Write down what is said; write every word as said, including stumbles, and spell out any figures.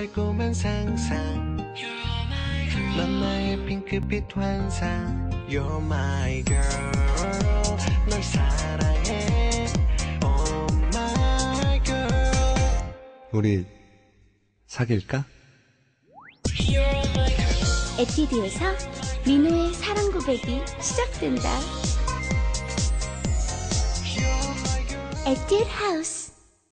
달콤한 상상 넌 나의 핑크빛 환상 You're my girl 널 사랑해 Oh my girl 우리 사귈까? 에티드에서 민호의 사랑 고백이 시작된다. 에티드 하우스